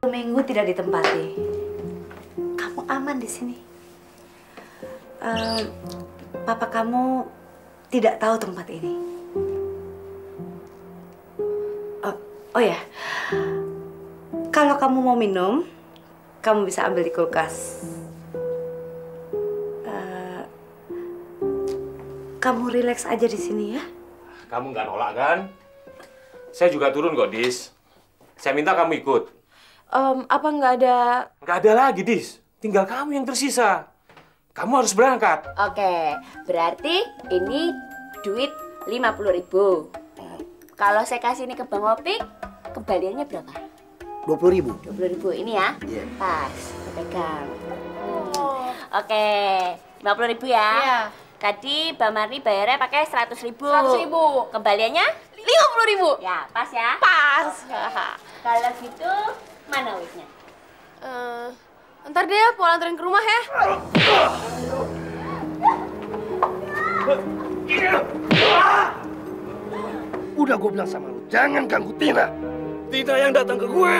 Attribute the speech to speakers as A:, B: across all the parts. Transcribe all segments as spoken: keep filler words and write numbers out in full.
A: Minggu tidak ditempati. Kamu aman di sini. Uh, papa kamu tidak tahu tempat ini. Oh, oh ya, kalau kamu mau minum, kamu bisa ambil di kulkas. Uh, kamu rileks aja di sini ya.
B: Kamu nggak nolak kan? Saya juga turun kok, Dis. Saya minta kamu ikut.
C: Um, apa nggak ada?
B: Nggak ada lagi, Dis. Tinggal kamu yang tersisa. Kamu harus berangkat.
D: Oke, berarti ini duit lima puluh ribu. Kalau saya kasih ini ke Bang Opik, kembaliannya berapa?
E: dua puluh ribu.
D: dua puluh ribu ini ya?
E: Iya. Yeah.
D: Pas, pegang. Hmm. Oke, lima puluh ribu ya?
C: Iya.
D: Tadi Mbak Marni bayarnya pakai seratus ribu.
C: seratus ribu.
D: Kembaliannya?
C: lima puluh ribu.
D: Ya, pas ya?
C: Pas.
D: Kalau gitu, mana wignya?
C: Uh, ntar deh, mau anterin ke rumah ya.
E: Udah gue bilang sama lu, jangan ganggu Tina.
B: Tina yang datang ke gue.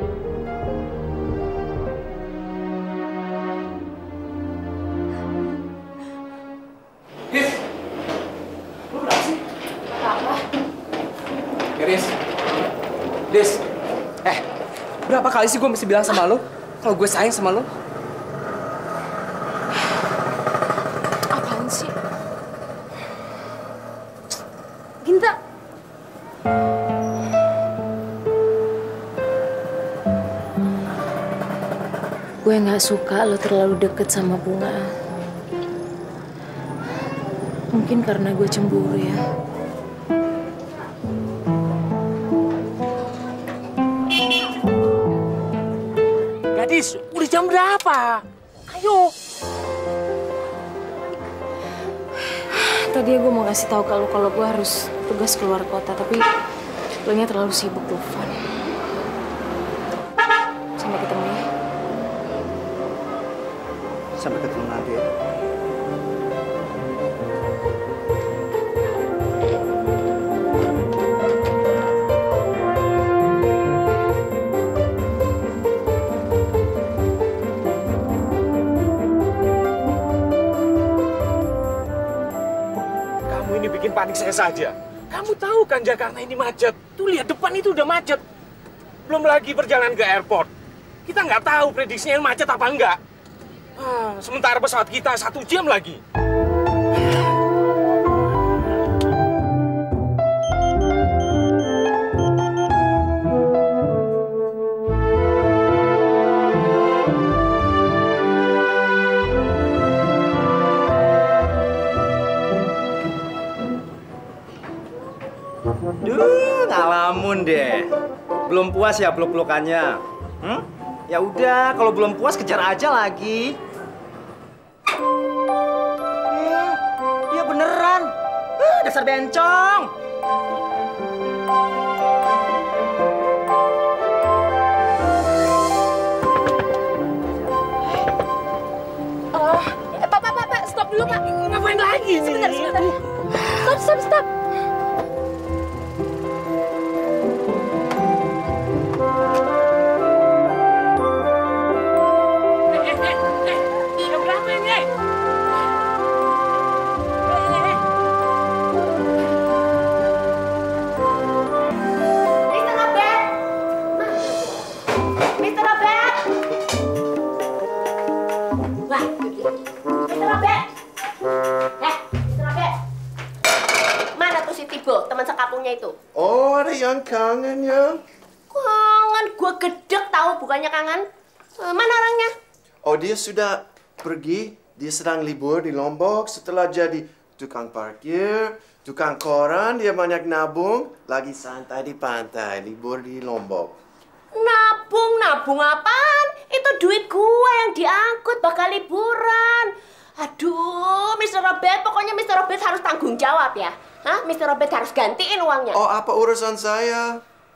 F: Dis, lu kenapa sih?
C: Apa?
F: Ya, Dis. Dis, eh, berapa kali sih gue mesti bilang sama lu kalau gue sayang sama lu?
C: Apaan sih? Ginta. Gue nggak suka lo terlalu deket sama Bunga. Mungkin karena gue cemburu ya.
B: Gadis, udah jam berapa? Ayo.
C: Tadi gue mau kasih tahu kalau kalau gue harus tugas keluar kota, tapi lo nya terlalu sibuk, Dufan. Sampai ketemu ya.
E: Sampai ketemu nanti ya.
B: Bikin panik saya saja. Kamu tahu kan Jakarta ini macet. Tuh lihat depan itu udah macet. Belum lagi perjalanan ke airport. Kita nggak tahu prediksinya macet apa enggak. Ah, sementara pesawat kita satu jam lagi.
G: Duh, ngalamun deh. Belum puas ya peluk-pelukannya? Hmm? Ya udah, kalau belum puas kejar aja lagi. Eh, iya beneran. Eh, dasar bencong.
C: Oh, eh, Pak, Pak, Pak, Pak, stop dulu, Pak.
B: Ngapain lagi?
C: Sebentar, sebentar. Stop, stop, stop.
D: Itu.
H: Oh, ada yang kangen ya?
D: Kangen, gue gedek tahu bukannya kangen. Mana orangnya?
H: Oh, dia sudah pergi. Dia sedang libur di Lombok setelah jadi tukang parkir, tukang koran, dia banyak nabung, lagi santai di pantai, libur di Lombok.
D: Nabung, nabung apaan? Itu duit gue yang diangkut bakal liburan. Aduh, mister Robert, pokoknya mister Robert harus tanggung jawab ya. Hah? mister Robert harus gantiin uangnya.
H: Oh, apa urusan saya?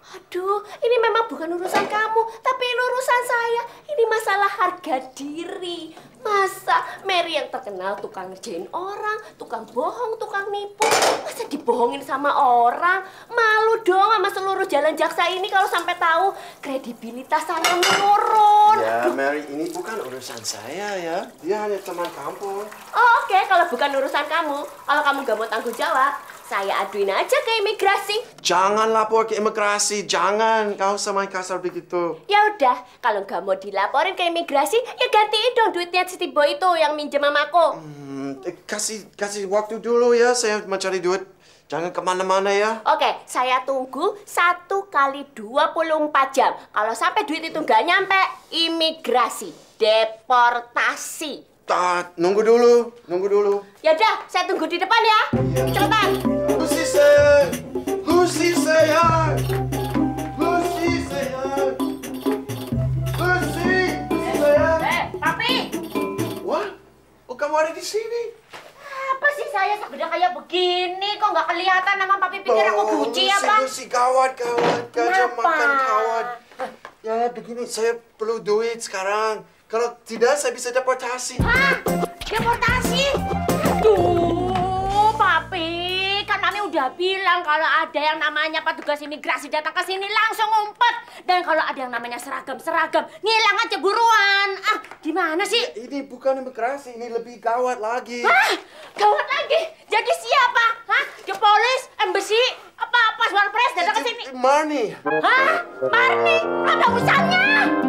D: Aduh, ini memang bukan urusan kamu, tapi ini urusan saya. Ini masalah harga diri. Masa Mary yang terkenal tukang ngerjain orang, tukang bohong, tukang nipu, masa dibohongin sama orang? Malu dong sama seluruh jalan jaksa ini kalau sampai tahu kredibilitas saya menurun.
H: Ya, Mary, ini bukan urusan saya ya. Dia hanya teman kampung.
D: Oh, oke, okay. Kalau bukan urusan kamu, kalau kamu gak mau tanggung jawab, saya aduin aja ke imigrasi.
H: Jangan lapor ke imigrasi, jangan. Kau sama kasar begitu.
D: Ya udah, kalau nggak mau dilaporin ke imigrasi, ya gantiin dong duitnya si Boy itu yang minjem mamaku.
H: Hmm, eh, kasih kasih waktu dulu ya, saya mencari duit. Jangan kemana-mana ya.
D: Oke, saya tunggu satu kali dua puluh empat jam. Kalau sampai duit itu nggak nyampe, imigrasi, deportasi.
H: Tak, nunggu dulu, nunggu dulu.
D: Ya udah, saya tunggu di depan ya. Cepetan.
H: Lucy sayang, Lucy sayang, Lucy sayang, Lucy sayang.
D: Eh, papi.
H: Wah, oh kamu ada di sini?
D: Apa sih saya sebenarnya kayak begini? Kok nggak kelihatan sama papi pikir aku buci apa?
H: Lucy, Lucy, gawat, gawat. Gajah
D: Kenapa?
H: makan gawat. Ya begini, saya perlu duit sekarang. Kalau tidak, saya bisa deportasi.
D: Hah? Deportasi? Aduh, papi. Kan Mami udah bilang kalau ada yang namanya petugas imigrasi datang ke sini langsung ngumpet. Dan kalau ada yang namanya seragam-seragam, ngilang aja buruan. Ah, gimana sih?
H: Ya, ini bukan imigrasi, ini lebih gawat lagi.
D: Hah? Gawat lagi? Jadi siapa? Hah? The police, embassy, apa pas Warpres datang ke sini?
H: Marni.
D: Hah? Marni? Ada urusannya?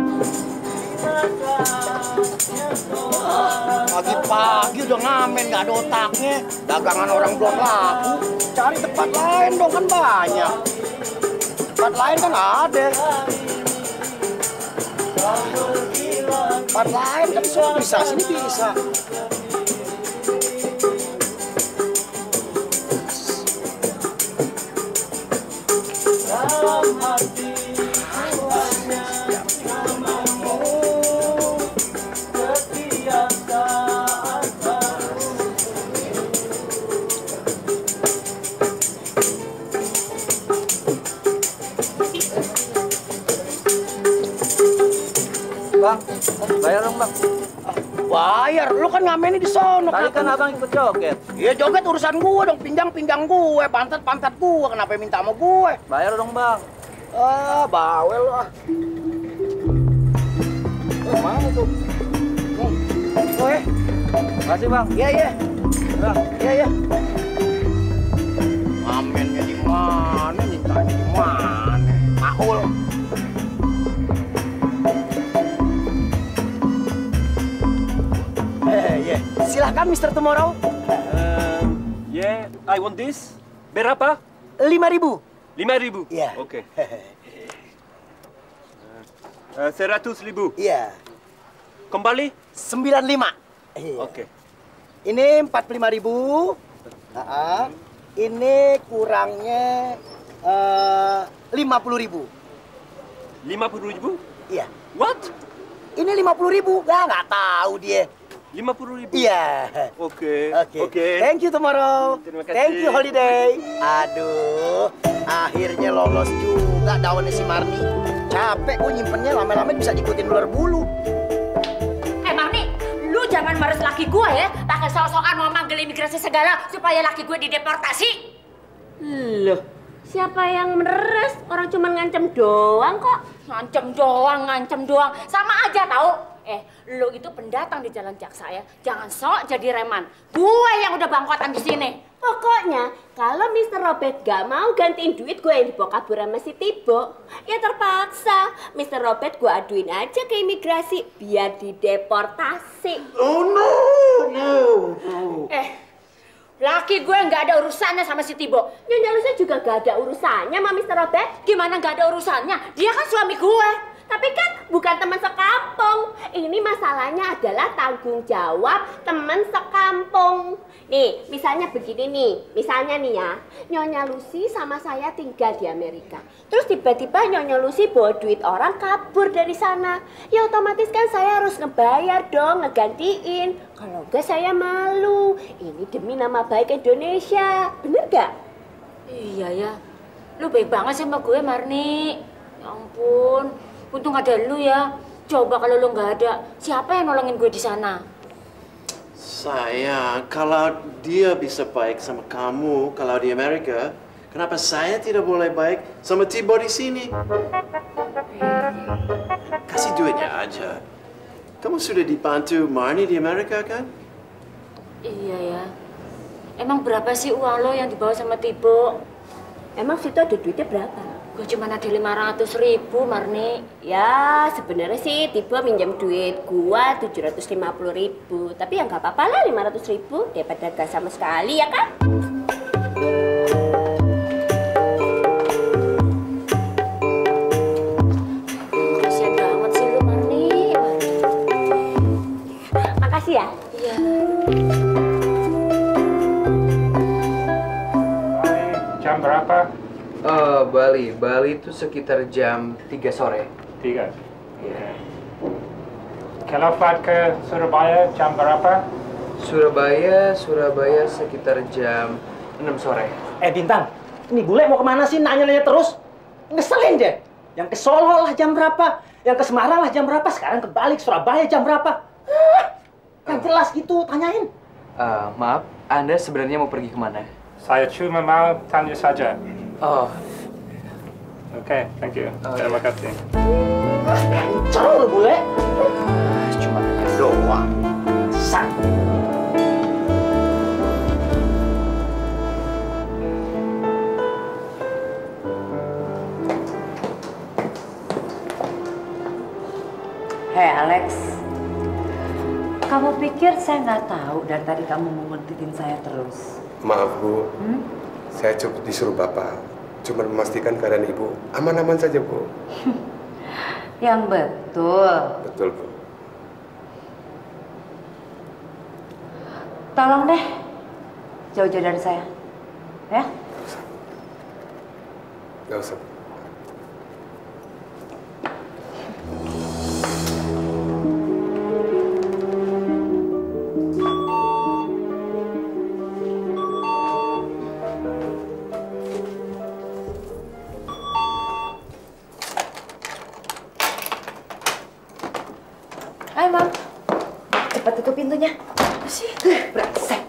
E: Pagi-pagi udah ngamen, nggak ada otaknya. Dagangan orang belum laku. Cari tempat lain dong, kan banyak. Tempat lain kan ada. Tempat lain kan semua bisa, sini bisa.
G: Bang, bayar dong bang.
E: Bayar, lu kan ngamennya di sono.
G: Tadi kan abang ikut joget.
E: Iya joget urusan gue dong, pinggang-pinggang gue, pantat-pantat gue, kenapa minta sama gue?
G: Bayar dong bang.
E: Ah, bawel lu ah. Eh, mana tuh? Nih, oh ya.
G: Makasih bang.
E: Iya, iya.
G: Bang.
E: Iya, iya. Ngamennya di mana, mintanya di mana? Mahul. Eh, yeah. Silahkan Mister Tomorrow.
I: Um, yeah, I want this. Berapa?
E: Lima ribu.
I: Lima ribu?
E: Iya.
I: Oke. Uh, seratus ribu?
E: Iya.
I: Kembali?
E: Sembilan lima. Iya.
I: Oke.
E: Ini empat puluh lima ribu. Nah, ini kurangnya uh, lima puluh ribu.
I: Lima puluh ribu?
E: Iya.
I: What?
E: Ini lima puluh ribu. Nggak, nggak tahu dia.
I: Lima puluh ribu?
E: Iya.
I: Oke.
E: Oke.
I: Oke.
E: Thank you Tomorrow.
I: Terima kasih.
E: Thank you Holiday. Aduh, akhirnya lolos juga daunnya si Marni. Capek gue nyimpennya, lama-lama bisa diikutin ular bulu.
D: Eh Marni, lu jangan meres laki gue ya, pakai sok-sokan mau manggil imigrasi segala supaya laki gue dideportasi. Loh, siapa yang meres? Orang cuma ngancem doang kok. Ngancem doang, ngancem doang. Sama aja tau. Eh, lu itu pendatang di Jalan Jaksa ya. Jangan sok jadi reman. Gue yang udah bangkotan di sini. Pokoknya, kalau Mister Robert gak mau gantiin duit gue yang dibawa kabur sama si Tibo, ya terpaksa. Mister Robert gue aduin aja ke imigrasi biar dideportasi.
H: Oh no, no, no.
D: Eh, laki gue nggak ada urusannya sama si Tibo. Nyonya Lucy juga gak ada urusannya sama Mister Robert. Gimana nggak ada urusannya? Dia kan suami gue. Tapi kan bukan teman sekampung. Ini masalahnya adalah tanggung jawab teman sekampung. Nih, misalnya begini nih. Misalnya nih ya, Nyonya Lucy sama saya tinggal di Amerika. Terus tiba-tiba Nyonya Lucy bawa duit orang kabur dari sana. Ya otomatis kan saya harus ngebayar dong, ngegantiin. Kalau enggak saya malu. Ini demi nama baik Indonesia. Bener gak? Iya ya. Lu baik banget sih sama gue, Marni. Ya ampun, untung ada lu ya. Coba kalau lu nggak ada, siapa yang nolongin gue di sana?
H: Sayang, kalau dia bisa baik sama kamu kalau di Amerika, kenapa saya tidak boleh baik sama Tibo di sini? Kasih duitnya aja. Kamu sudah dibantu Marni di Amerika kan?
D: Iya ya. Emang berapa sih uang lo yang dibawa sama Tibo?
J: Emang situ ada duitnya berapa?
D: Gue cuma ada lima ratus ribu, Marni.
J: Ya, sebenarnya sih Tibo minjam duit gua tujuh ratus lima puluh ribu. Tapi ya nggak apa-apa lah lima ratus ribu daripada gak sama sekali, ya kan?
D: Kasian banget sih lu, Marni.
J: Makasih ya.
D: Iya.
K: Jam berapa?
F: Uh, Bali, Bali itu sekitar jam tiga sore.
K: Tiga. Iya. Kalau flight ke Surabaya jam berapa?
F: Surabaya, Surabaya sekitar jam enam sore.
E: Eh Bintang, ini bule mau kemana sih nanya-nanya terus? Ngeselin deh. Yang ke Solo lah jam berapa, yang ke Semarang lah jam berapa, sekarang kebalik Surabaya jam berapa? Ah, yang jelas gitu, tanyain.
F: Uh, maaf, Anda sebenarnya mau pergi kemana?
K: Saya cuma mau tanya saja.
F: Oh.
K: Oke, okay, thank you. Oh, terima yeah. kasih.
E: Caro lu bule.
F: Uh, cuma tanya doang.
E: Sang.
A: Hei Alex, kamu pikir saya nggak tahu dari tadi kamu menguntitin saya terus?
L: Maaf Bu, hmm? Saya cukup disuruh Bapak, cuma memastikan keadaan Ibu aman-aman saja Bu.
A: Yang betul.
L: Betul Bu.
A: Tolong deh, jauh-jauh dari saya, ya?
L: Gak usah. Gak usah.
A: Hai, Mam. Cepat tutup pintunya. Apa sih? Brengsek.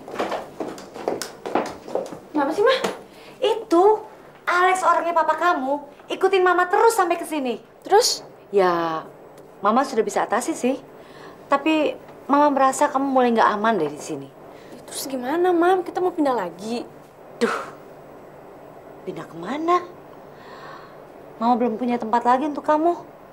C: Kenapa sih, Mah?
A: Itu Alex orangnya papa kamu ikutin Mama terus sampai ke sini.
C: Terus?
A: Ya, Mama sudah bisa atasi sih. Tapi Mama merasa kamu mulai nggak aman dari sini.
C: Terus gimana, Mam? Kita mau pindah lagi.
A: Duh, pindah kemana? Mama belum punya tempat lagi untuk kamu.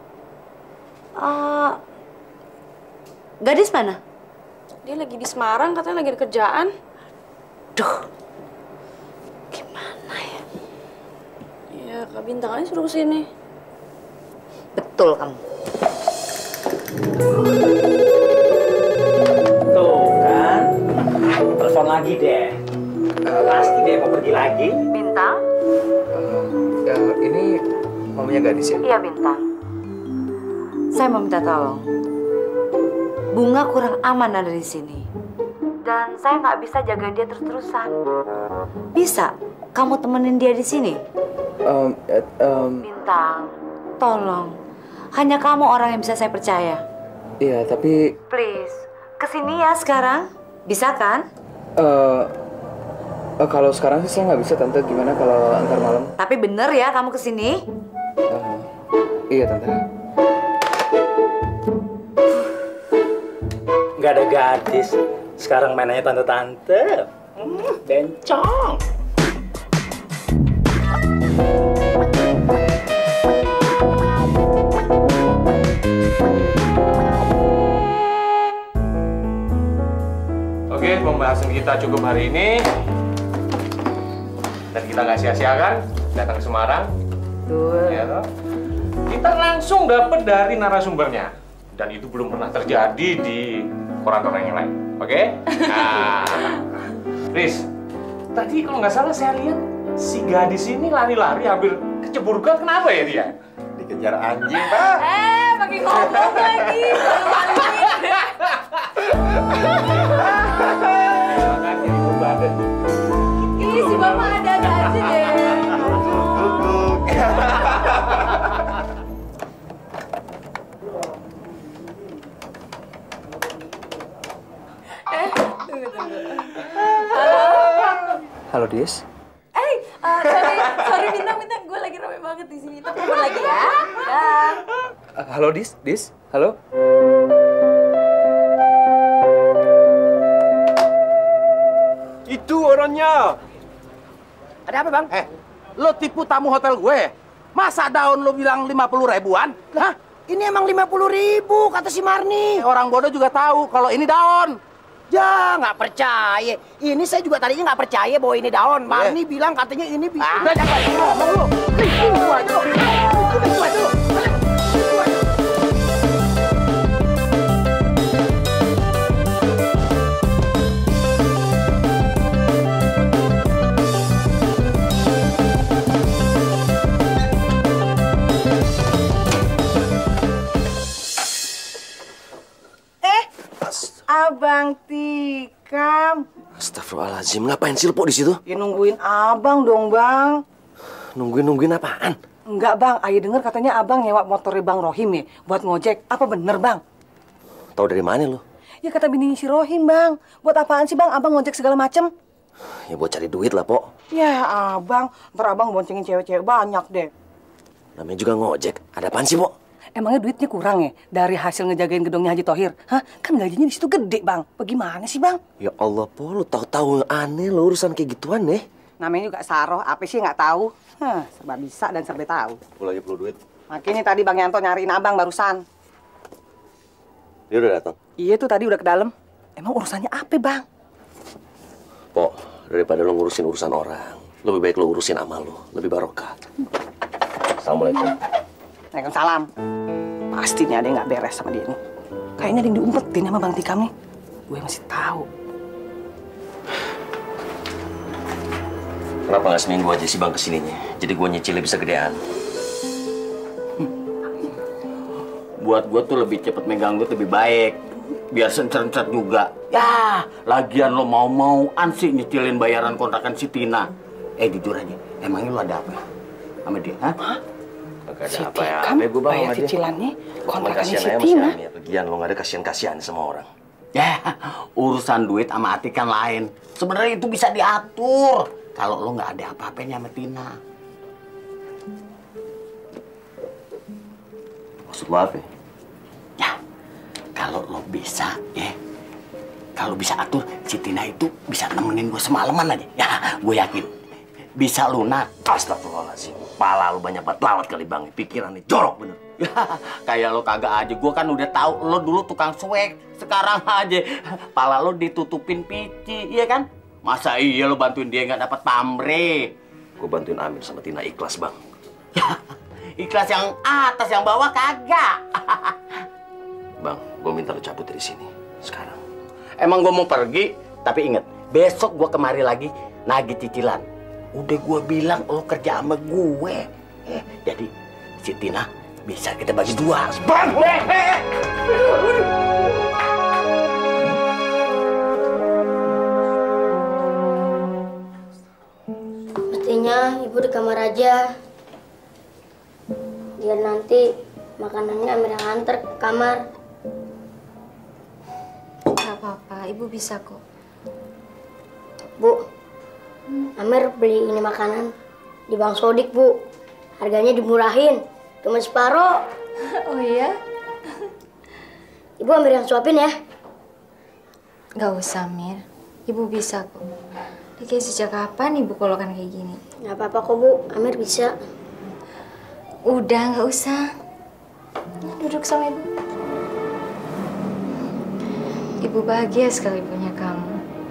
A: Uh, gadis mana?
C: Dia lagi di Semarang, katanya lagi ada kerjaan.
A: Duh, gimana ya?
C: Ya, Kak Bintang aja suruh kesini.
A: Betul kamu.
E: Tuh kan, telepon lagi deh. Pasti deh mau pergi lagi.
A: Bintang?
F: Uh, uh, ini mamanya gadis ya?
A: Iya, Bintang. Saya mau minta tolong. Bunga kurang aman ada di sini. Dan saya nggak bisa jaga dia terus-terusan. Bisa kamu temenin dia di sini?
F: Um, uh, um,
A: Bintang, tolong. Hanya kamu orang yang bisa saya percaya.
F: Iya, tapi...
A: Please, kesini ya sekarang. Bisa kan?
F: Uh, uh, kalau sekarang sih saya nggak bisa, Tante. Gimana kalau antar malam?
A: Tapi bener ya kamu kesini?
F: Uh, iya, Tante.
E: Nggak ada gadis. Sekarang mainannya tante-tante. Hmm, bencong.
B: Oke, pembahasan kita cukup hari ini. Dan kita nggak sia-siakan datang ke Semarang.
A: Betul.
B: Ya, toh? Kita langsung dapat dari narasumbernya. Dan itu belum pernah terjadi di koran-koran yang lain. Oke? Nah, Riz, tadi kalau nggak salah saya lihat si gadis ini lari-lari hampir kecebur got. Kenapa ya dia?
L: Dikejar anjing, Pak.
C: Eh, pakai ngomong lagi.
B: Makanya itu badan.
C: Ih, si Bapak ada-ada aja deh.
F: Halo, Dis.
C: Eh, uh, sorry, sorry Bintang, Bintang. Gue lagi rame banget di sini. Tapi telepon lagi ya. Dah.
F: Uh, halo, Dis. Dis. Halo.
B: Itu orangnya.
M: Ada apa, Bang? Eh, lo tipu tamu hotel gue. Masa daun lo bilang lima puluh ribuan? Hah?
N: Ini emang lima puluh ribu, kata si Marni.
M: Orang bodoh juga tahu kalau ini daun.
N: Ya, nggak percaya. Ini saya juga tadinya nggak percaya bahwa ini daun. Marni yeah. bilang katanya ini bisa.
M: Udah, jangan ngomong lu. Itu aja. Itu aja.
N: Abang Tikam.
O: Astagfirullahaladzim, ngapain sih lo di situ?
N: Ya nungguin abang dong, Bang.
O: Nungguin-nungguin apaan?
N: Enggak, Bang. Ayah denger katanya abang nyewa motornya Bang Rohim ya, buat ngojek. Apa bener, Bang?
O: Tahu dari mana lo?
N: Ya kata bininya si Rohim, Bang. Buat apaan sih, Bang, abang ngojek segala macem?
O: Ya buat cari duit lah, Pok.
N: Ya, abang. Ntar abang boncengin cewek-cewek banyak deh.
O: Namanya juga ngojek. Ada apaan sih, Pok?
N: Emangnya duitnya kurang ya dari hasil ngejagain gedungnya Haji Thohir? Hah? Kan gajinya di situ gede, Bang. Bagaimana sih, Bang?
O: Ya Allah, Po, lu tahu-tahu aneh lo urusan kayak gituan nih.
N: Namanya juga Saroh, apa sih nggak tahu? Hah, serba bisa dan serba tahu.
O: Gue lagi perlu duit.
N: Makanya tadi Bang Yanto nyariin abang barusan.
O: Dia udah datang?
N: Iya tuh tadi udah ke dalam. Emang urusannya apa, Bang?
O: Po, daripada lo ngurusin urusan orang, lebih baik lo urusin amal lo, lebih barokah. Assalamualaikum.
N: Waalaikumsalam. Pasti nih ada yang nggak beres sama dia nih. Kayaknya ada yang diumpetin sama Bang Tikam nih. Gue masih tahu.
O: Kenapa nggak seminggu aja sih Bang kesininya? Jadi gue nyicilnya bisa gedean.
M: Hmm. Buat gue tuh lebih cepet megang duit lebih baik. Biar sencer-sencer juga. Ya, lagian lo mau-mauan sih nyicilin bayaran kontrakan si Tina. Eh jujur aja, emangnya lo ada apa sama dia? Hah? Hah?
O: Gak ada
N: si
O: apa ya,
N: Tikam
O: gue
N: bayar cicilannya, kontrakannya si Tina.
O: Lagian lo gak ada kasihan-kasihan sama orang.
M: Ya, urusan duit sama hati kan lain. Sebenarnya itu bisa diatur kalau lo nggak ada apa-apanya sama Tina.
O: Maksud lo apa?
M: Ya, kalau lo bisa, ya, kalau bisa atur si Tina itu bisa nemenin gue semalaman aja. Ya, gue yakin bisa lunak.
O: Astagfirullahaladzim. Pala lu banyak banget lawat kali Bang. Pikiran nih jorok bener.
M: Ya, kayak lo kagak aja. Gue kan udah tahu lo dulu tukang swag. Sekarang aja pala lo ditutupin pici, iya kan? Masa iya lo bantuin dia nggak dapat pamrih?
O: Gue bantuin Amir sama Tina ikhlas Bang.
M: Ya, ikhlas yang atas, yang bawah kagak.
O: Bang, gue minta lo cabut dari sini sekarang.
M: Emang gue mau pergi, tapi inget besok gue kemari lagi nagih cicilan. Udah gue bilang lo kerja sama gue. Eh, jadi si Tina bisa kita bagi dua. Bang!
P: Mestinya ibu di kamar aja. Biar nanti makanannya Amir yang antar ke kamar.
C: Gak apa-apa, ibu bisa kok.
P: Bu, Amir beli ini makanan di Bang Sodik, Bu. Harganya dimurahin, cuma separuh.
C: Oh iya?
P: Ibu Amir yang suapin ya.
C: Gak usah, Mir. Ibu bisa kok. Kayak sejak kapan ibu kolokan kayak gini?
P: Gak apa-apa kok, Bu. Amir bisa.
C: Udah, gak usah. Duduk sama ibu. Ibu bahagia sekali punya kamu.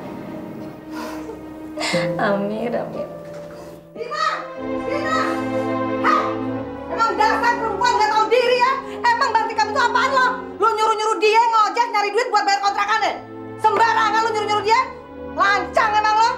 C: Amir, Amir.
N: Tina! Tina! Hah? Emang dasar perempuan gak tahu diri ya? Emang Bang Tikam itu apaan lo? Lo nyuruh-nyuruh dia ngojek nyari duit buat bayar kontrakannya? Sembarangan lo nyuruh-nyuruh dia? Lancang emang lo?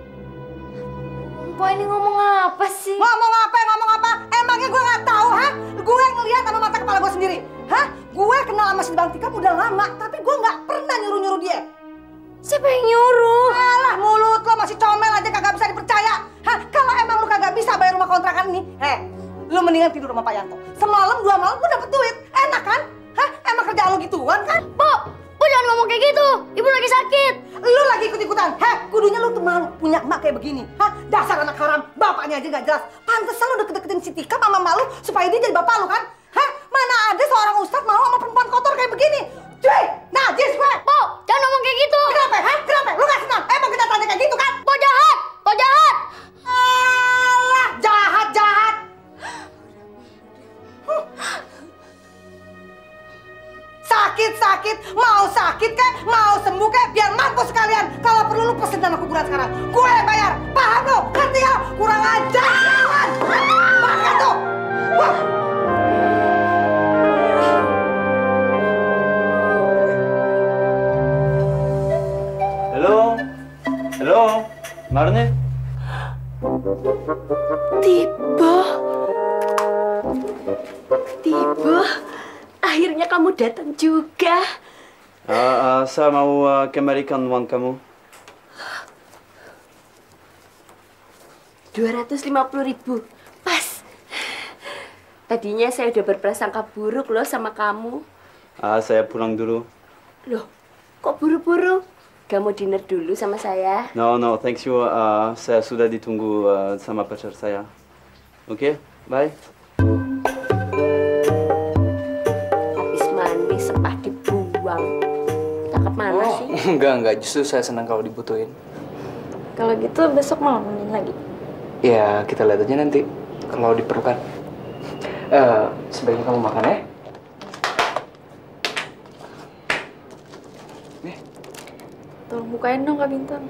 C: Po ini ngomong apa sih?
N: Ngomong apa, ngomong apa? Emangnya gue gak tahu, ha? Gue ngeliat sama mata kepala gue sendiri. Hah? Gue kenal sama si Bang Tikam udah lama, tapi gue gak pernah nyuruh-nyuruh dia.
C: Siapa yang nyuruh?
N: Alah, mulut lo masih comel aja kagak bisa dipercaya. Hah? Kalau emang lu kagak bisa bayar rumah kontrakan ini, eh, lu mendingan tidur sama Pak Yanto. Semalam dua malam lu dapet duit, enak kan? Hah? Emang kerjaan lu gituan kan?
P: Bu, Bu jangan ngomong kayak gitu. Ibu lagi sakit.
N: Lu lagi ikut ikut-ikutan. Heh, kudunya lu tuh malu punya emak kayak begini. Hah? Dasar anak haram, bapaknya aja nggak jelas. Pantesan lu deket-deketin si Tika sama emak lu supaya dia jadi bapak lu kan? Hah? Mana ada seorang ustadz mau sama perempuan kotor kayak begini? Cuy, najis gue.
D: Po, jangan ngomong kayak gitu.
N: Kenapa? Hah? Kenapa? Lu gak senang? Emang kita tanya kayak gitu kan?
D: Po jahat, po jahat.
N: Alah, jahat, jahat. Huh. Sakit, sakit, mau sakit kek, mau sembuh kek, biar mampus sekalian. Kalau perlu lu pesen dana kuburan sekarang. Gue bayar, paham lu? Ngerti ya? Kurang ajar, kawan. Makan tuh. Wah.
G: Halo, halo, Marne.
J: Tiba, Tiba, akhirnya kamu datang juga.
G: Uh, uh, saya mau uh, kembalikan uang kamu.
J: dua ratus lima puluh ribu, pas. Tadinya saya udah berprasangka buruk loh sama kamu.
G: Uh, saya pulang dulu.
J: Loh, kok buru-buru? Kamu dinner dulu sama saya.
G: No, no, thanks you. Uh, saya sudah ditunggu uh, sama pacar saya. Oke, okay? Bye.
J: Habis mandi sepah dibuang. Cakep mana
F: oh,
J: sih?
F: Enggak, enggak. Justru saya senang kalau dibutuhin.
C: Kalau gitu besok malam nemenin lagi.
F: Ya, kita lihat aja nanti kalau diperlukan. Uh, sebaiknya kamu makan ya.
C: Tolong bukain dong Kak Bintang.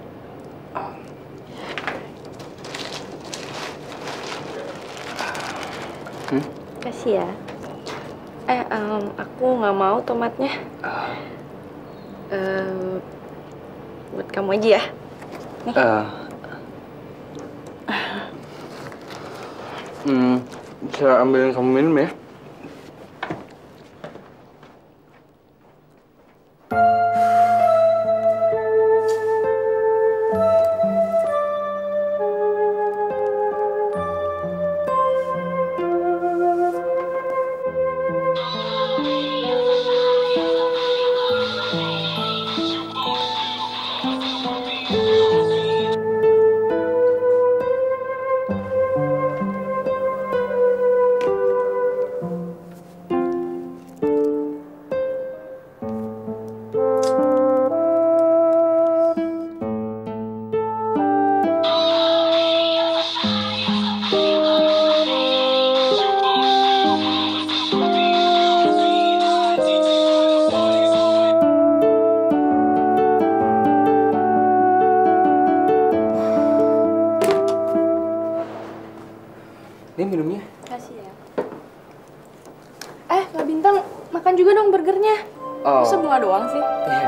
F: Hmm?
C: Kasih ya. Eh, um, aku nggak mau tomatnya. Uh, buat kamu aja ya. Nih.
F: Uh, hmm, saya ambilin kamu minum ya. Ini minumnya.
C: Kasih ya. Eh, Kak Bintang, makan juga dong burgernya.
F: Oh.
C: Masa bunga doang sih?
F: Iya.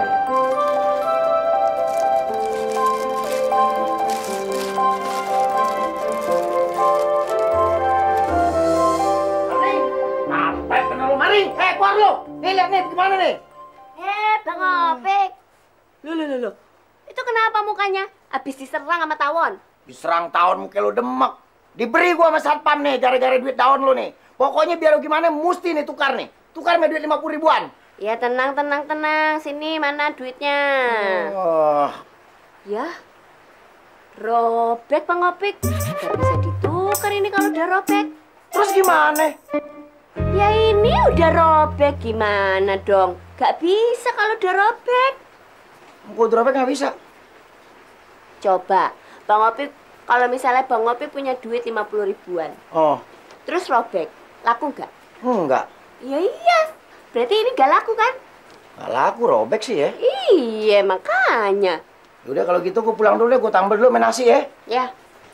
E: Maring, sampai kena lu Maring. Eh, keluar lu. Nih, lihat nih, gimana nih?
J: Eh, Bang Opik. Loh, loh, loh, loh. Itu kenapa mukanya? Habis diserang sama tawon.
E: Diserang tawon muka lu demek. Diberi gua sama satpam nih, gara-gara duit daun lu nih. Pokoknya biar gimana, mesti nih tukar nih. Tukar sama duit lima puluh ribuan.
J: Ya tenang, tenang, tenang. Sini, mana duitnya?
E: Oh.
J: Ya. Robek, Bang Opik. Gak bisa ditukar ini kalau udah robek.
E: Terus gimana?
J: Ya ini udah robek, gimana dong? Gak bisa kalau udah robek.
E: Kok udah robek gak bisa?
J: Coba, Bang Opik, kalau misalnya Bang Opik punya duit lima puluh ribuan.
E: Oh.
J: Terus robek, laku nggak?
E: Enggak.
J: Ya iya, berarti ini nggak laku kan?
E: Nggak laku, robek sih ya.
J: Iya, makanya.
E: Udah kalau gitu gue pulang dulu deh, gue tambah dulu main nasi ya.
J: Ya.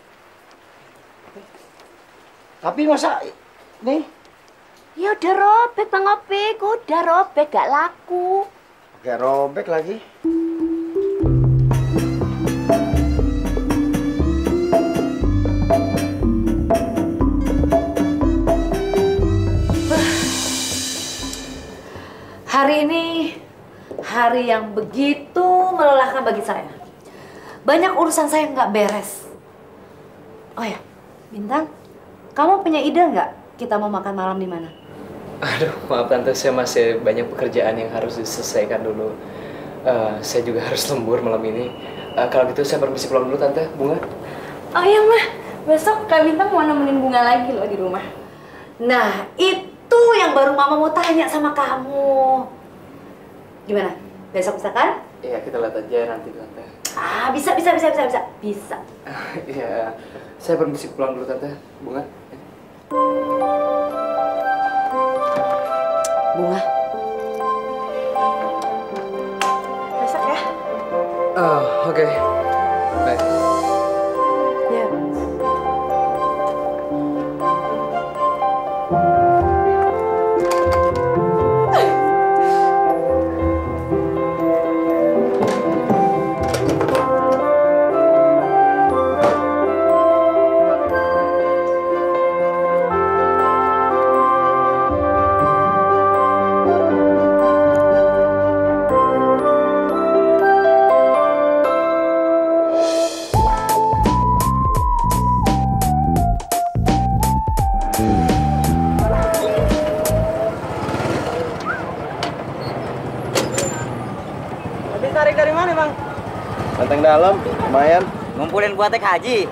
E: Tapi masa, nih?
J: Ya udah robek Bang Opik, udah robek, gak laku.
E: Gak robek lagi.
A: Hari ini hari yang begitu melelahkan bagi saya. Banyak urusan saya nggak beres. Oh ya, Bintang, kamu punya ide nggak kita mau makan malam di mana?
F: Aduh, maaf Tante, saya masih banyak pekerjaan yang harus diselesaikan dulu. Uh, saya juga harus lembur malam ini. Uh, kalau gitu saya permisi pulang dulu Tante, Bunga.
C: Oh iya Mah, besok Kak Bintang mau nemenin Bunga lagi loh di rumah.
A: Nah, itu yang baru Mama mau tanya sama kamu. Gimana? Besok bisa kan?
F: Iya, kita lihat aja nanti Tante.
A: Ah, bisa, bisa, bisa, bisa, bisa. Bisa.
F: Iya, saya permisi pulang dulu Tante, Bunga.
A: Bunga.
C: Besok ya.
F: Oh, oke. Okay. Baik.
A: Ya.
E: Tarik dari mana, Bang?
G: Banteng dalam, lumayan.
E: Ngumpulin buat tek haji.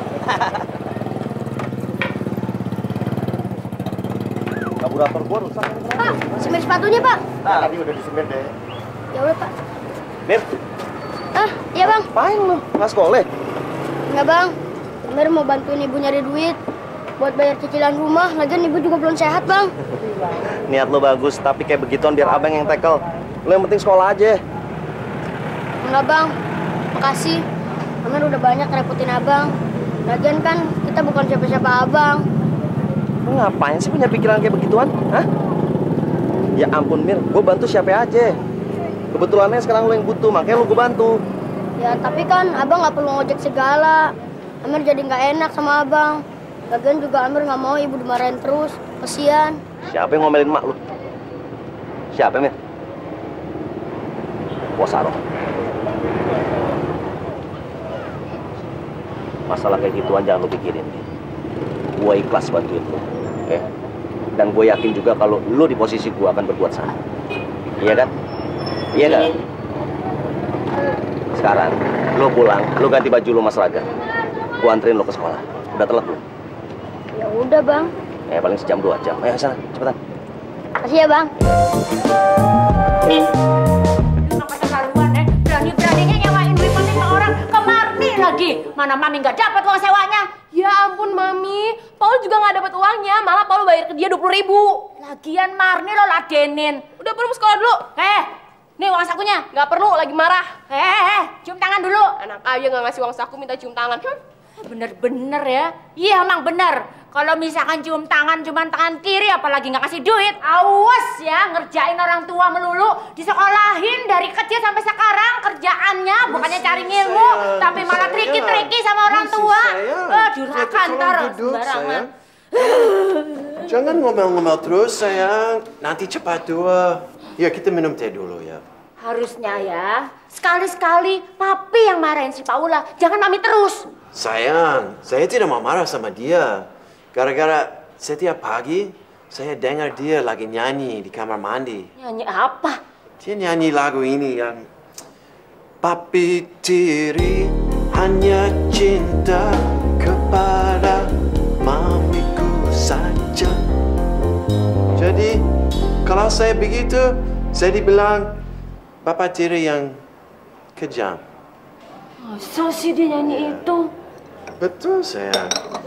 G: Karburator gua rusak.
P: Pak, semir sepatunya, Pak.
G: Nah, tadi udah disemir deh.
P: Ya udah, Pak.
G: Mir.
P: Ah, iya, Bang.
G: Ngapain lu? Nggak sekolah?
P: Enggak, Bang. Semir mau bantuin ibu nyari duit buat bayar cicilan rumah. Lagian ibu juga belum sehat, Bang.
G: Niat lu bagus, tapi kayak begituan biar abang yang tackle. Lu yang penting sekolah aja.
P: Enggak, Bang. Makasih. Amir udah banyak ngerepotin Abang. Lagian kan kita bukan siapa-siapa Abang.
G: Lu ngapain sih punya pikiran kayak begituan? Hah? Ya ampun, Mir. Gue bantu siapa aja. Kebetulannya sekarang lu yang butuh, makanya lu gue bantu.
P: Ya, tapi kan Abang nggak perlu ngojek segala. Amir jadi nggak enak sama Abang. Lagian juga Amir nggak mau ibu dimarahin terus. Kasian.
G: Siapa yang ngomelin mak lu? Siapa, Mir? Posaro. Masalah kayak gituan jangan lu pikirin. Gua ikhlas bantuin lu, oke? Dan gue yakin juga kalau lu di posisi gua akan berbuat salah. Iya kan? Iya kan? Sekarang lu pulang, lu ganti baju lu Mas Raga. Gua anterin lu ke sekolah. Udah telat belum?
P: Ya udah, Bang.
G: Eh paling sejam dua jam. Ayo sana, cepetan.
P: Makasih ya, Bang.
D: Berani-beraninya nyewain duit penting ke orang, ke Marni lagi. Mana Mami nggak dapat uang sewanya?
C: Ya ampun, Mami. Paul juga nggak dapat uangnya. Malah Paul bayar ke dia dua puluh ribu.
D: Lagian Marni lo ladenin.
C: Udah perlu sekolah dulu.
D: Eh, nih uang sakunya.
C: Nggak perlu, lagi marah.
D: Eh, eh, cium tangan dulu.
C: Enak aja nggak ngasih uang saku, minta cium tangan. Hm.
D: Bener-bener ya. Iya, emang bener. Kalau misalkan cium tangan cuma tangan kiri, apalagi nggak kasih duit. Awas ya, ngerjain orang tua melulu. Disekolahin dari kecil sampai sekarang kerjaannya bukannya cari ilmu, tapi malah triki-triki sama orang tua. Eh, durhaka ntar sembarangan.
H: Jangan ngomel-ngomel terus, sayang. Nanti cepat tua. Ya, kita minum teh dulu ya.
D: Harusnya ya, sekali-sekali papi yang marahin si Paula. Jangan Mami terus.
H: Sayang, saya tidak mau marah sama dia. Gara-gara setiap pagi, saya dengar dia lagi nyanyi di kamar mandi.
D: Nyanyi apa?
H: Dia nyanyi lagu ini yang... Papi tiri hanya cinta kepada mamiku saja. Jadi, kalau saya begitu, saya dibilang Bapak tiri yang kejam.
C: Masa sih dia nyanyi itu?
H: Betul, sayang.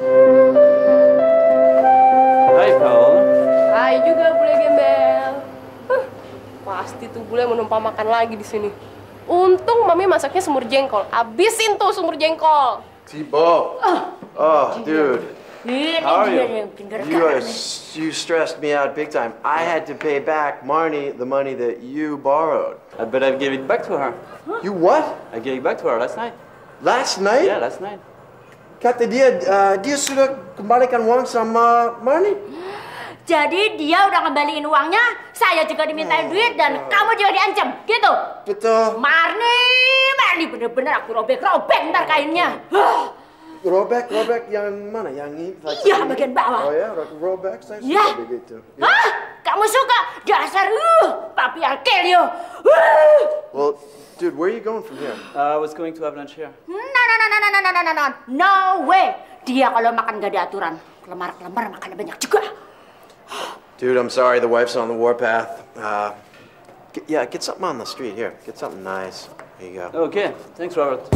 I: Hai, Paul.
C: Hai juga, bule gembel. Huh, pasti tuh bule mau numpang makan lagi di sini. Untung Mami masaknya semur jengkol. Abisin tuh semur jengkol.
H: Tibo. Oh, dude.
D: Ini
H: How are
D: dia
H: you?
D: yang pinggir
H: You, are,
D: kanan.
H: you stressed me out big time. I had to pay back Marnie the money that you borrowed.
I: Uh, but I gave it back to her.
H: You what?
I: I gave it back to her last night.
H: Last night?
I: Yeah, last night.
H: Kata dia, uh, dia sudah kembalikan uang sama Marnie?
D: Jadi dia udah ngembaliin uangnya, saya juga dimintain duit, dan kamu juga diancam, gitu?
H: Betul.
D: Marni, Marni bener-bener aku robek-robek ntar kainnya.
H: Robek, robek yang mana? Yang ini?
D: Iya, bagian bawah.
H: Oh ya, robek saya suka
D: Ya.
H: begitu.
D: Hah? Kamu suka? Dasar, uh, papi Arkelio. Uh,
H: Well, dude, where are you going from here?
I: Uh, I was going to have lunch here.
D: No, no, no, no, no, no, no, no, no, no way. Dia kalau makan gak ada aturan. Kelemar-kelemar makannya banyak juga.
H: Dude, I'm sorry, the wife's on the warpath. Uh, get, yeah, get something on the street here. Get something nice. Here you go.
I: Okay, thanks, Robert.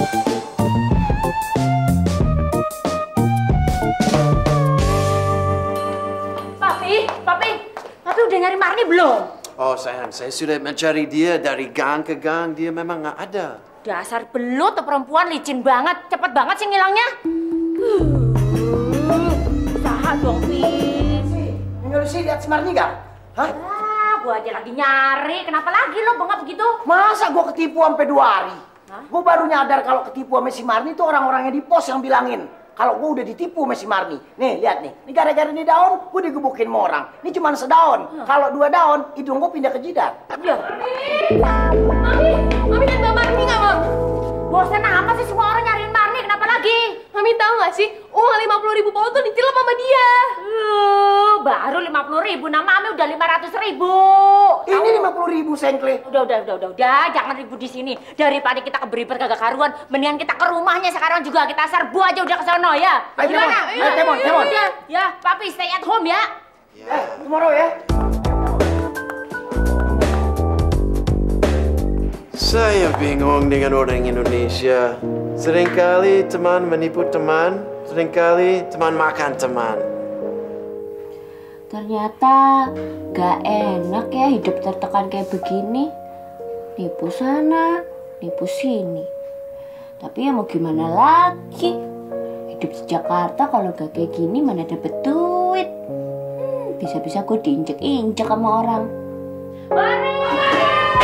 D: Papi, papi, papi udah nyari Marni belum?
H: Oh, sayang, saya sudah mencari dia dari gang ke gang. Dia memang nggak ada.
D: Dasar belut tuh perempuan licin banget, cepet banget sih ngilangnya. Usaha dong, Pi.
E: Enggak lu sih lihat si Marni gak? Hah?
D: Ah, gua aja lagi nyari. Kenapa lagi lo bengap begitu?
E: Masa gua ketipu sampai dua hari? Gua baru nyadar kalau ketipu sama si Marni itu orang-orangnya di pos yang bilangin. Kalau gua udah ditipu sama si Marni. Nih, lihat nih. Ini gara-gara ini daun, gua digebukin sama orang. Ini cuma sedaun. Hmm. Kalau dua daun, hidung gua pindah ke jidat.
D: Iya. Mami, Mami dan Mbak Marni nggak, Mam? Bosan amat sih semua orang nyariin Marni. Kenapa lagi?
C: Mami tahu nggak sih, uang lima puluh ribu pound tuh ditilep sama dia.
D: Uh, baru lima puluh ribu, nah Mami udah lima ratus ribu.
E: Ini lima puluh ribu, Sengkle.
D: Udah, udah, udah, udah, udah, jangan ribut di sini. Daripada kita keberibet kagak karuan, mendingan kita ke rumahnya sekarang juga. Kita serbu aja udah ke sono ya.
E: Ayo,
D: gimana?
E: Ayo, Temon, Temon.
D: Ya, ya, Papi stay at home ya.
E: Eh, tomorrow ya.
H: Saya bingung dengan orang Indonesia. Seringkali teman menipu teman, seringkali teman makan teman.
J: Ternyata gak enak ya hidup tertekan kayak begini. Nipu sana, nipu sini. Tapi ya mau gimana lagi? Hidup di Jakarta kalau gak kayak gini mana dapet duit. Hmm, bisa-bisa gue diinjek-injek sama orang.
D: Mari, mari.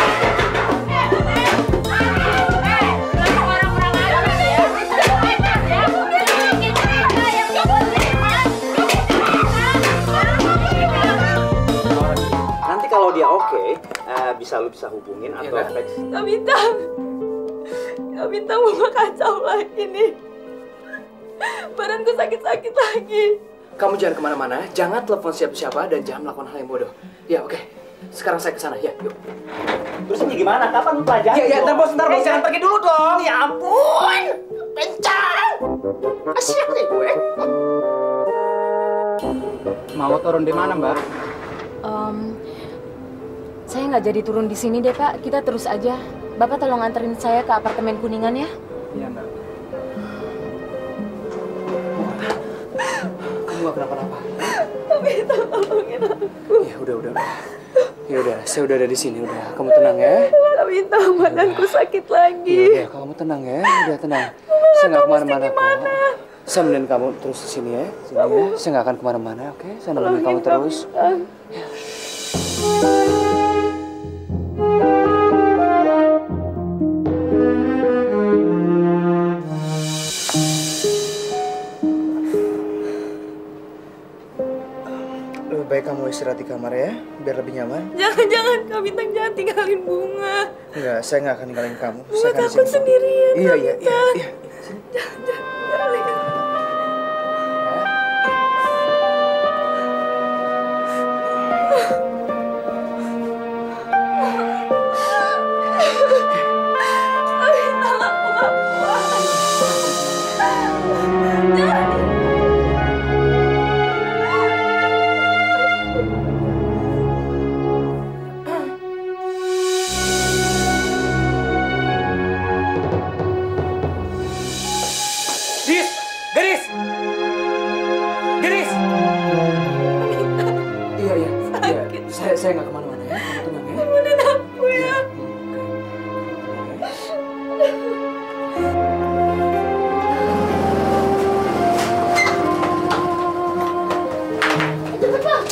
E: Kalau dia oke, okay, uh, bisa lu bisa hubungin atau
C: ya,
E: teks.
C: Kak Bintang, Kak Bintang mau kacau lagi nih. Badanku sakit-sakit lagi.
F: Kamu jangan kemana-mana, jangan telepon siapa-siapa dan jangan melakukan hal yang bodoh. Ya oke, okay. Sekarang saya kesana ya, yuk.
E: Terus ini gimana? Kapan lu pelajari?
F: Ya, ya, ntar bos, ntar bos, jangan pergi dulu dong.
E: Ya ampun, kencang. Asyik nih gue.
F: Mau turun di mana, Mbak?
Q: Um, saya nggak jadi turun di sini deh, Pak. Kita terus aja. Bapak tolong anterin saya ke apartemen Kuningan ya.
F: Iya, Mbak. Kamu nggak kenapa-napa?
C: Tapi tolongin aku.
F: Ya udah, udah, udah. Ya udah, saya udah ada di sini. Udah, kamu tenang ya.
C: Kak Bintang, badanku sakit lagi.
F: Ya udah, kamu tenang ya. Udah tenang. Saya nggak kemana-mana kok. Saya nemenin kamu terus di sini ya. Sini ya. Saya nggak akan kemana-mana, oke? Okay? Saya nemenin kamu terus. Ya.
R: Lebih baik kamu istirahat di kamar ya, biar lebih nyaman.
C: Jangan-jangan Kak Bintang jangan tinggalin Bunga.
R: Enggak, saya nggak akan ninggalin kamu.
C: Bunga
R: saya akan
C: takut sendirian.
R: Iya, iya, iya, iya.
C: Jangan-jangan tinggalin.
F: Saya nggak kemana-mana ya, kamu tenang ya.
C: Temenin aku ya.
P: Cepet bang.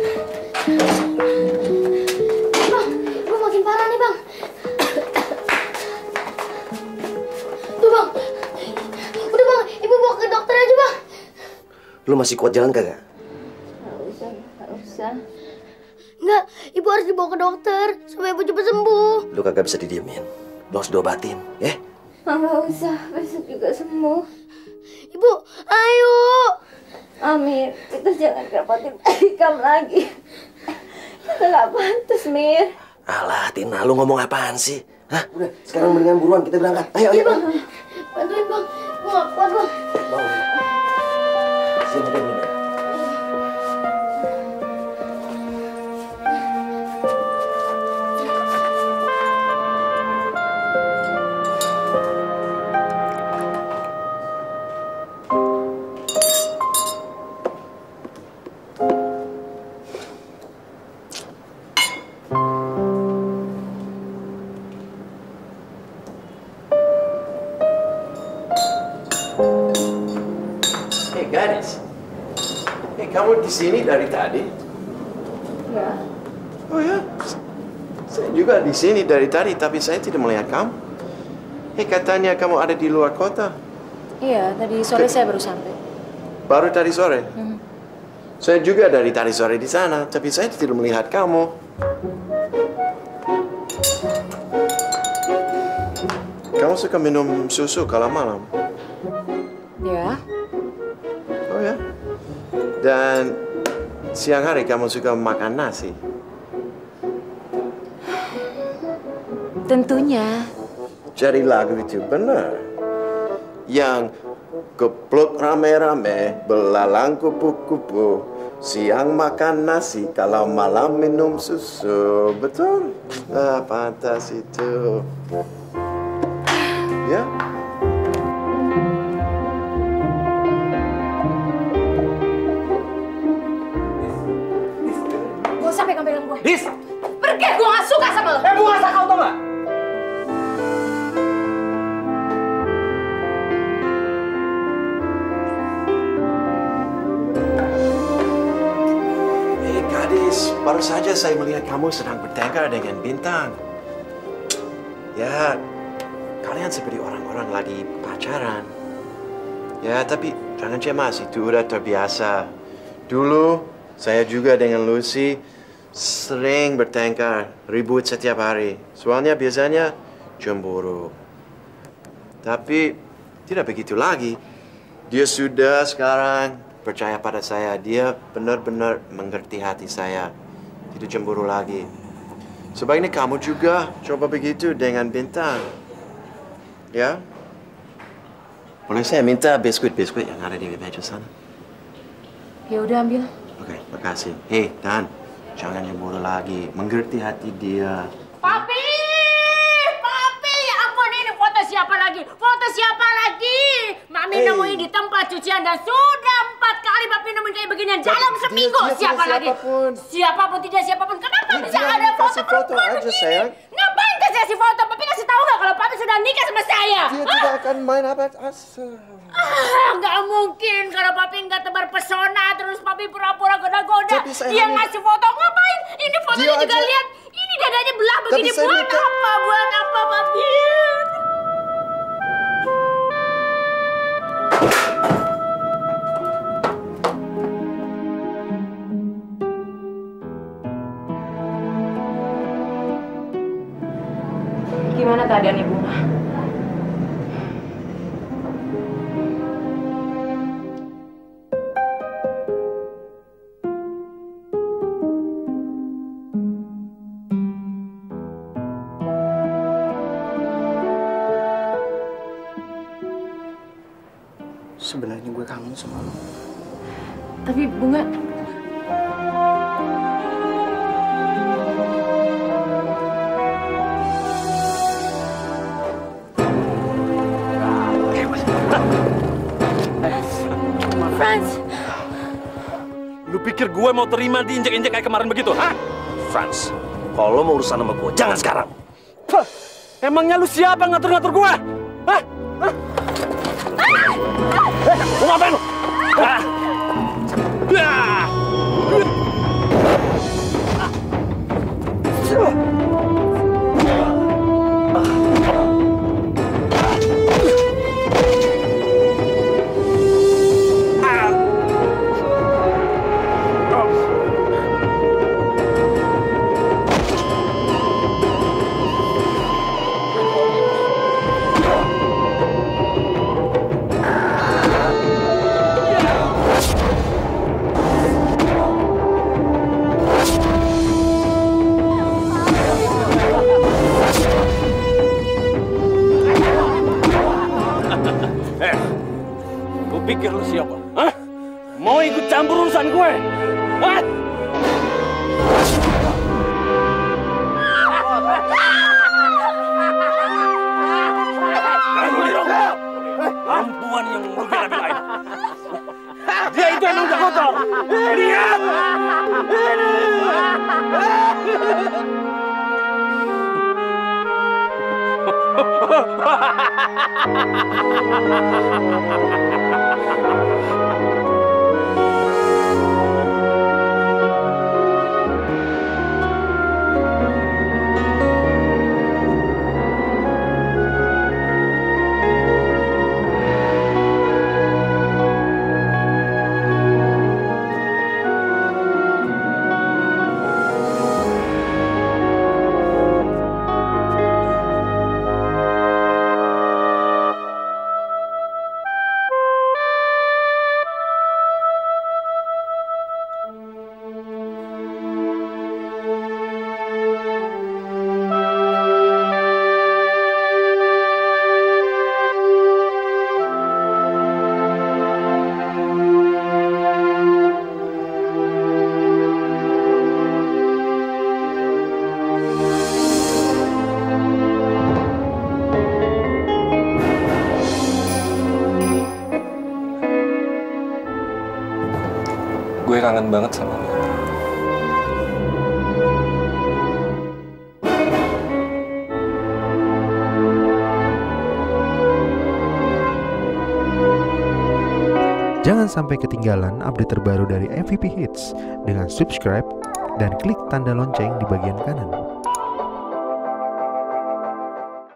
P: Bang, gue makin parah nih bang. Tuh bang, udah bang, ibu bawa ke dokter aja bang.
O: Lu masih kuat jalan kagak?
P: Nggak usah, nggak usah. Enggak, ibu harus dibawa ke dokter supaya ibu cepat sembuh.
O: Lu kagak bisa didiemin. Lu harus diobatin, ya?
P: Nggak usah, besok juga sembuh. Ibu, ayo. Amir, kita jangan repotin Ikam lagi. Kita nggak pantas, Mir.
O: Alah, Tina, lu ngomong apaan sih? Hah? Udah, sekarang mendingan buruan kita berangkat. Ayo, ayo.
P: Iya, Bang. Bantuin, Bang. Gue gak kuat, Bang.
O: Bangun. Sini, sini.
H: Gadis, eh kamu di sini dari tadi?
Q: Ya.
H: Oh ya, saya juga di sini dari tadi, tapi saya tidak melihat kamu. Eh katanya kamu ada di luar kota.
Q: Iya, tadi sore saya baru sampai.
H: Baru tadi sore?
Q: Hmm.
H: Saya juga dari tadi sore di sana, tapi saya tidak melihat kamu. Kamu suka minum susu kalau malam?
Q: Ya.
H: Oh ya? Dan siang hari kamu suka makan nasi?
Q: Tentunya.
H: Jadi lagu itu benar. Yang kepluk rame-rame, belalang kupu-kupu, siang makan nasi, kalau malam minum susu. Betul? Ah, pantas itu. Ya?
D: Sampai pegang gue.
E: Dis!
D: Pergi, gue gak suka sama lo.
E: Eh, bunga sakau tau gak?
H: Eh, gadis, baru saja saya melihat kamu sedang bertengkar dengan Bintang. Ya, kalian seperti orang-orang lagi pacaran. Ya, tapi jangan cemas, itu udah terbiasa. Dulu, saya juga dengan Lucy sering bertengkar, ribut setiap hari. Soalnya biasanya cemburu. Tapi tidak begitu lagi. Dia sudah sekarang percaya pada saya. Dia benar-benar mengerti hati saya. Tidak cemburu lagi. Sebaiknya kamu juga coba begitu dengan Bintang. Ya? Boleh saya minta biskuit-biskuit yang ada di meja sana?
Q: Ya udah ambil.
H: Oke, makasih. Hei, Dan. Jangan cemburu lagi. Mengerti hati dia.
D: Papi! Papi! Ya ampun, ini foto siapa lagi? Foto siapa lagi? Mami
H: Hey.
D: nemuin di tempat cucian dan sudah empat kali Papi nemuin kayak beginian dalam seminggu.
H: dia
D: Siapa
H: tidak
D: lagi?
H: siapapun.
D: Siapapun tidak siapapun. Kenapa
H: Dia
D: bisa ada foto
H: kasih foto
D: perempuan
H: aja,
D: begini?
H: sayang.
D: Ngapain kasih foto? Papi kasih tahu nggak kalau Papi sudah nikah sama saya?
H: Dia
D: Hah?
H: tidak akan main apa asal.
D: Ah, nggak mungkin kalau Papi nggak tebar pesona terus Papi pura-pura goda-goda.
H: Tapi saya
D: Dia
H: hanya-
D: ngasih foto ngapain? Ini fotonya
H: Dia
D: juga
H: aja-
D: lihat. Ini dadanya belah
H: Tapi
D: begini
H: saya
D: buat
H: minta-
D: apa? Buat apa Papi?
Q: Gimana keadaan ibu?
F: Sebenarnya gue kangen sama lo.
Q: Tapi Bunga...
B: Franz! Lu pikir gue mau terima diinjek-injek kayak kemarin begitu, hah?
O: Franz, kalau lo mau urusan sama gue, jangan sekarang.
B: Hah, emangnya lu siapa ngatur-ngatur gue? Hah? Hah? Eh, mau ngapain lu? Ah! Ah! campur urusan gue? Hah? Kamu dirokok. Perempuan yang membela-belain. Dia itu emang udah kotor. Lihat.
K: Gue kangen banget sama lo.
S: Jangan sampai ketinggalan update terbaru dari M V P Hits dengan subscribe dan klik tanda lonceng di bagian kanan.